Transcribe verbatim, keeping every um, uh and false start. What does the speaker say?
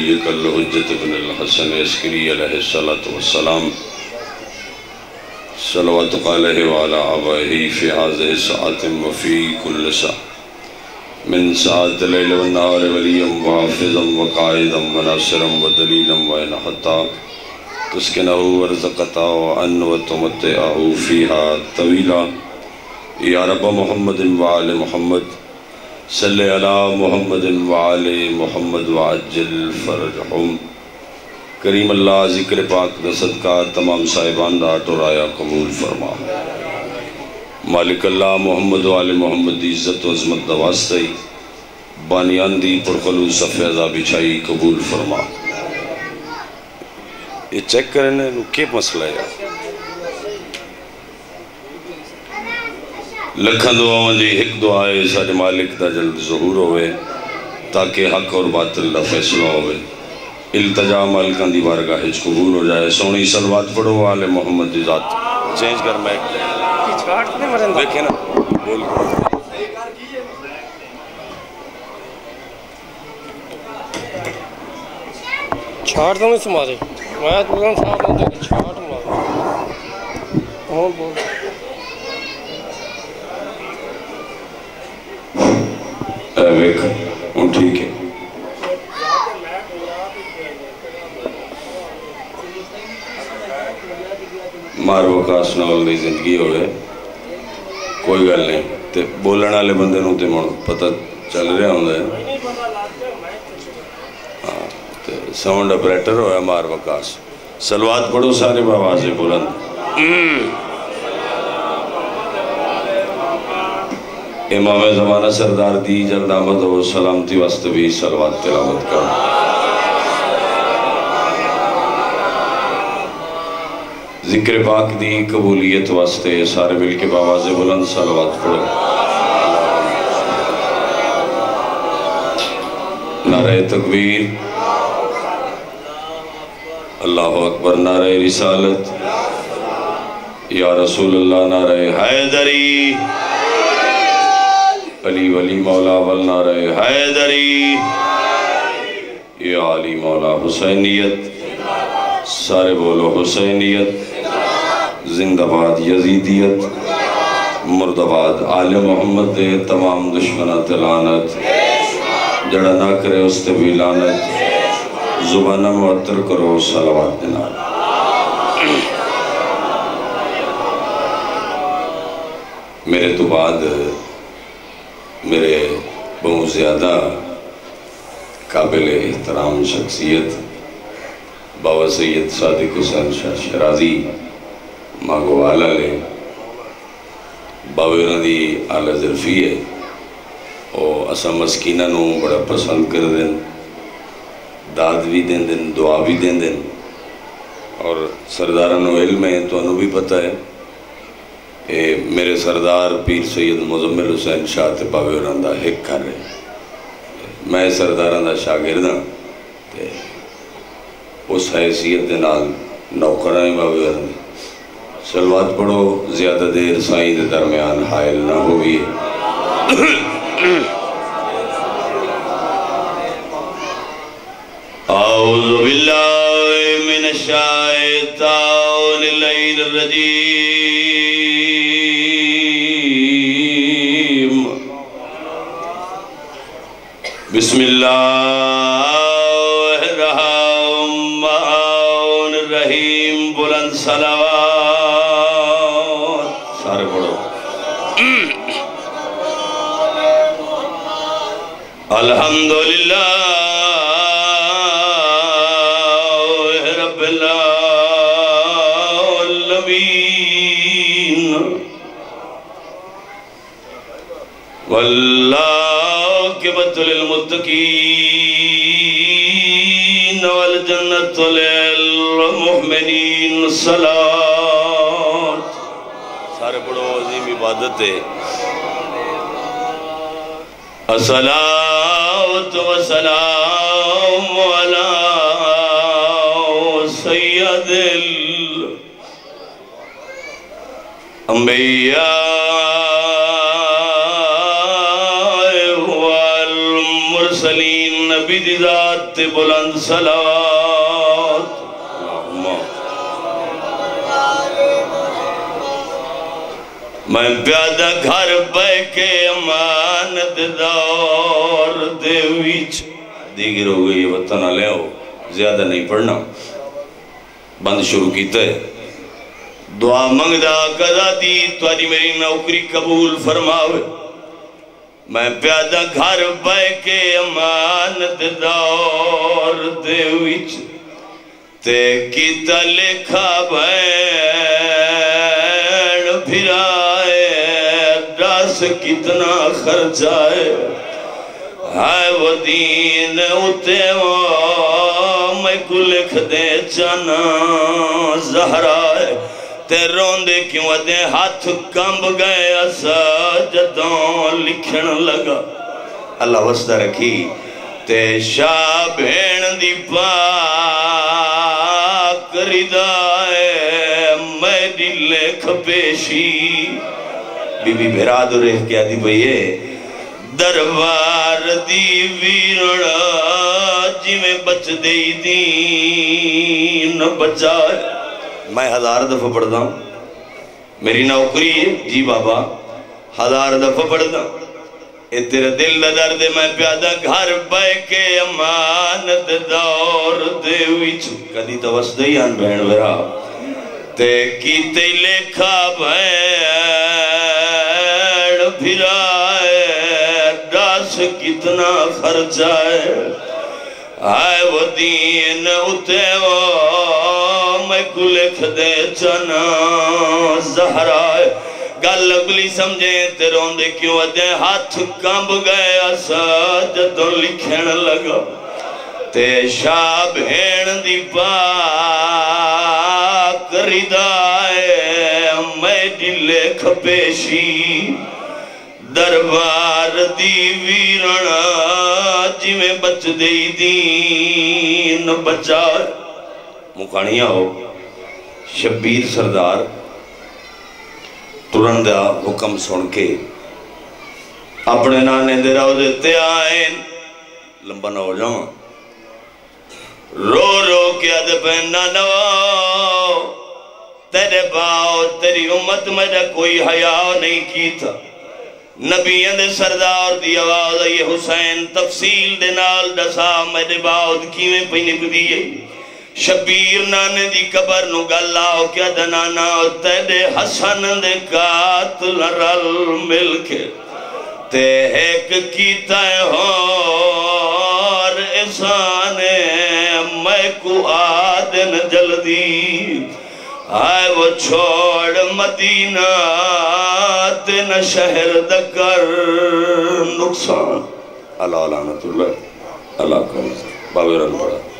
وليك الحجة بن الحسن عسكري عليه الصلاة والسلام صلواتك عليه وعلى آبائه في هذه الساعة وفي كل ساعة من ساعة الليل والنهار وليا وحافظا وقائدا وناصرا ودليلا وإن حتى تسكنه ورزقته وأن وتمتعه فيها طويلا يا رب محمد وعلى محمد صلی علی محمد وعلی محمد وعجل فرجہم. کریم اللہ ذکر پاک دا صدقہ تمام صاحبان دا ٹورایا قبول فرما. مالک اللہ محمد وعلی محمد دی عزت و عظمت دا واسطہ بانیان دی پرخلوص فیضا بچھائی قبول فرما. یہ چیک کرنے کیا مسئلہ ہے؟ لکھن دعاؤں جی ایک دعا ہے سارے مالک دا جلد ظہور ہوئے تاکہ حق اور باطل دا فیصلہ ہوئے. التجا مالکان دی بارگاہ ہج قبول ہو جائے. سونی صلوات پڑھو آل محمد دی ذات. چینج کر میں دیکھیں نا بول چھاٹ دوں میں سمارے میں بولوں صاحب ہوں کہ چھاٹ مارے ہوں بول ایک ہوں ٹھیک ہے. مار وقاس نال دی زندگی ہوئے کوئی گل نہیں تے بولن والے بندے نوں تے مون پتہ چل رہا ہوندا ہے. ہاں تے ساؤنڈ آپریٹر ہویا مار وقاس. صلوات پڑھو سارے بآواز بلند. امام زمانہ سردار دی جلد آمد و سلامتی واسطے بھی صلوات تلاوت کرو. ذکر پاک دی قبولیت واسطے سارے مل کے بآواز بلند صلوات پڑھو. نعرہ تکبیر اللہ اکبر. نعرہ رسالت یا رسول اللہ. نعرہ حیدری علی ولی مولا ول. نعرہ حیدری یا علی مولا. حسینیت سارے بولو حسینیت زندہ باد. یزیدیت مرد آباد. آل محمد دے تمام دشمنات لعنت. جڑا نہ کرے اس تے بھی لعنت. زبانہ معطر کرو صلوات دینا. میرے تو بعد میرے بہت زیادہ قابل احترام شخصیت بابا سید صادق حسین شاہ شرازی ماغو آلہ لے باوے انہوں دی آلہ ظرفی ہے اور اسا مسکینہ نو بڑا پسند کر دیں. داد بھی دیں دیں دعا بھی دیں دیں. اور سردارانو علم ہے تو انہوں بھی پتہ ہے اے میرے سردار پیر سید مزمل حسین شاہ تے باوے انہوں دا حق کر رہے. میں سرداران دا شاگرداں تے اس حیثیت دے نال نوکرائیں باوے انہوں. صلوات پڑھو زیادہ دیر سائیں دے درمیان حائل نہ ہوئی. اعوذ باللہ من الشیطان اللعین الرجیم. بسم اللہ الرحمن الرحیم. بلند صلوات سارے پڑھو. الحمدللہ رب العالمین والعاقبۃ للمتقین والجنۃ للمؤمنین. صلاۃ سارے پڑھو. عظیم عبادت ہے. الصلاۃ والسلام علی سید الانبیاء والمرسلین. نبی دی ذات بلند صلوات اللہم میں پیادہ گھر بے کے امانت دور دے ویچ دیگر ہو گئی وطن لے ہو زیادہ نہیں پڑھنا بند شروع کیتا ہے دعا منگدہ قضا دی تواری میری نوکری قبول فرماوے میں پیادہ گھر بے کے امانت دور دے ویچ تے کیتا لکھا بین پھرائے ڈاس کتنا خرچائے ہائے وہ دین اتے وہ میں کو لکھ دے جانا زہرائے تے روندے کیوں دے ہاتھ کمب گئے اسا جدوں لکھن لگا اللہ وسطہ رکھی تے شاہ بھین دی پاک ردائے میری لکھ پیشی بی بی بھراد رہ کیا دی بھئیے دربار دی ویرڑا جی میں بچ دے دین بچائے میں ہزار دفعہ پڑھتا ہوں میری نوکری ہے جی بابا ہزار دفعہ پڑھتا ہوں اے تیرے دل درد میں پیادہ گھر بے کے امانت دور دے ویچ کدی تو وسدہی آن بہن ورا تے کیتے لکھا بھیڑ پھرائے ڈاس کتنا خرچائے آئے وہ دین اتے وہ میں کو لکھ دے چنا زہرائے گل اگلی سمجھیں تے روندے کیوں دے ہاتھ کمب گئے اسا جدوں لکھن لگا تے شاہ بھین دی پاک ردائے میری لکھ پیشی دربار دی ویرنا جی میں بچ دے دین بچائے مکانیاں ہو شبیر سردار ترندہ حکم سن کے اپنے نانے دے راو دیتے آئین لمبا نہ ہو جاؤں رو رو کیا دے پہننا نو تیرے باؤ تیری امت میرا کوئی حیاء نہیں کی تھا نبی اندے سردار دی آواز یہ حسین تفصیل دے نال دسا میرے باؤ کیویں پہنے کو دیئے شبیر نانے دی قبر نو گلاو کیا دنانا تیرے حسن دے قاتل رل مل کے تے ایک کیتا ہے اور احسانے میں کو آدن جلدی آئے وہ چھوڑ مدینہ تین شہر دکر نقصان اللہ لعنت اللہ اللہ کا بابر اللہ